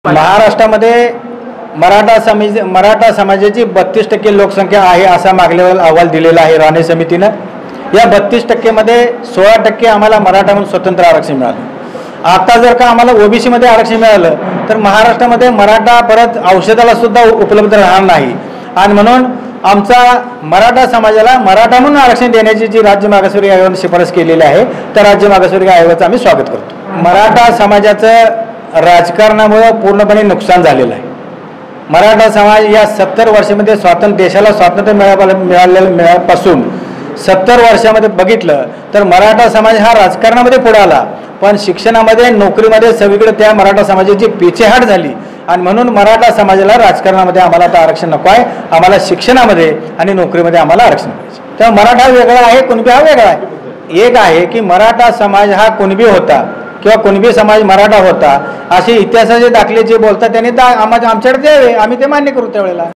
महाराष्ट्रामध्ये मराठा समाजाची 32% लोकसंख्या आहे असा मागल्या अहवाल दिलेला आहे राणे समितीने। या 32% मध्ये 16% आम्हाला मराठा म्हणून स्वतंत्र आरक्षण मिळालं। आता जर का आम्हाला ओबीसी मध्ये आरक्षण मिळालं तर महाराष्ट्रामध्ये मराठा परत औषधाला सुद्धा उपलब्ध राहणार नाही आणि म्हणून आमचा मराठा समाजाला मराठा म्हणून आरक्षण देण्याची जी राज्य मागासवर्गीय आयोगाने शिफारस केलेली आहे त्या राज्य मागासवर्गीय आयोगाचं आम्ही स्वागत करतो। मराठा समाजाचं राजकारणामुळे पूर्णपणे नुकसान झालेलं आहे। मराठा समाज या 70 वर्षामध्ये देशाला स्वातंत्र्य मिळाल्यापासून 70 वर्षामध्ये बघितलं तर मराठा समाज हा राजकारणामध्ये पुढे आला, पण शिक्षणामध्ये नोकरीमध्ये सगळीकडे त्या मराठा समाजाची पीछेहाट झाली आणि म्हणून मराठा समाजाला राजकारणामध्ये आम्हाला आता आरक्षण नको आहे, आम्हाला शिक्षणामध्ये आणि नोकरीमध्ये आम्हाला आरक्षण पाहिजे। तर मराठा वेगळा आहे, कुणबी हा वेगळा आहे। एक आहे की मराठा समाज हा कुणबी होता किंवा कुणबी समाज मराठा होता असे इतिहासाचे दाखले जे बोलतात त्यांनी आमच्याकडे द्यावे, आम्ही ते मान्य करू त्यावेळेला।